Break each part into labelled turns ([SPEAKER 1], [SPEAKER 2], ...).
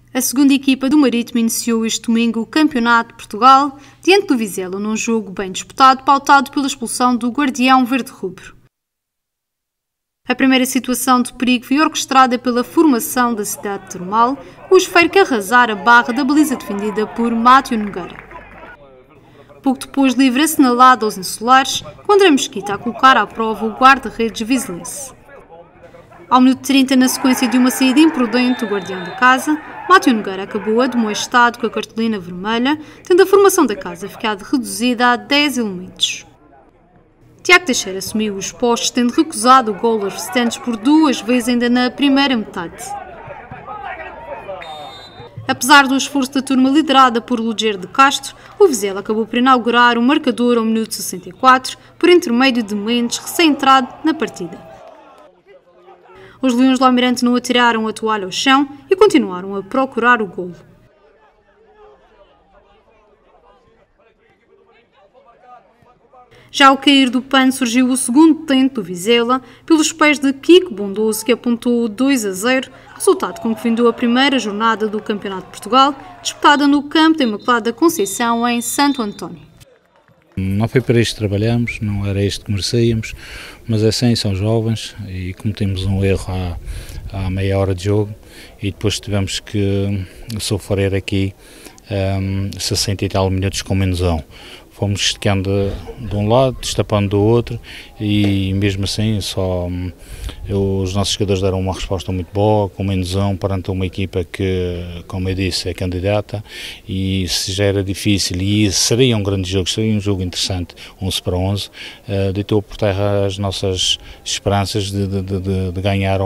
[SPEAKER 1] A segunda equipa do Marítimo iniciou este domingo o Campeonato de Portugal, diante do Vizela, num jogo bem disputado, pautado pela expulsão do guardião verde-rubro. A primeira situação de perigo foi orquestrada pela formação da cidade termal, o esfero que arrasara a barra da baliza defendida por Mátio Nogueira. Pouco depois, livre assinalado aos insulares, com André Mesquita a colocar à prova o guarda-redes vizelense. Ao minuto 30, na sequência de uma saída imprudente do guardião da casa, Mátio Nogueira acabou admoestado com a cartolina vermelha, tendo a formação da casa ficado reduzida a 10 elementos. Tiago Teixeira assumiu os postos, tendo recusado o golo aos restantes por 2 vezes ainda na primeira metade. Apesar do esforço da turma liderada por Lugero de Castro, o Vizela acabou por inaugurar o marcador ao minuto 64, por intermédio de Mendes, recém-entrado na partida. Os Leões do Almirante não atiraram a toalha ao chão e continuaram a procurar o golo. Já ao cair do pano surgiu o segundo tento do Vizela, pelos pés de Kiko Bondoso, que apontou 2-0, resultado com que findou a primeira jornada do Campeonato de Portugal, disputada no campo da Imaculada Conceição, em Santo António.
[SPEAKER 2] Não foi para isto que trabalhamos, não era isto que merecíamos, mas é assim, são jovens e cometemos um erro há meia hora de jogo e depois tivemos que sofrer aqui 60 e tal minutos com menos um. Fomos esticando de um lado, destapando do outro e mesmo assim os nossos jogadores deram uma resposta muito boa, com menos um, perante uma equipa que, como eu disse, é candidata e se já era difícil e seria um grande jogo, seria um jogo interessante, 11-11, deitou por terra as nossas esperanças de ganhar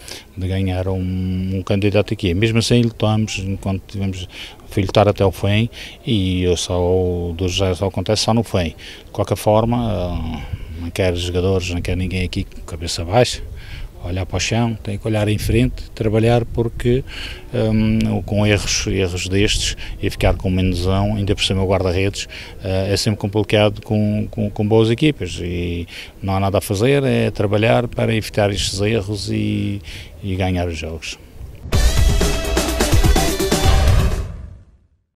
[SPEAKER 2] um candidato aqui. Mesmo assim lutamos, enquanto tivemos fui lutar até o fim e do José só acontece só no fim. De qualquer forma, não quero jogadores, não quero ninguém aqui com cabeça baixa, olhar para o chão, tem que olhar em frente, trabalhar porque com erros destes e ficar com menos um, ainda por cima o guarda-redes, é sempre complicado com boas equipas e não há nada a fazer, é trabalhar para evitar estes erros e ganhar os jogos.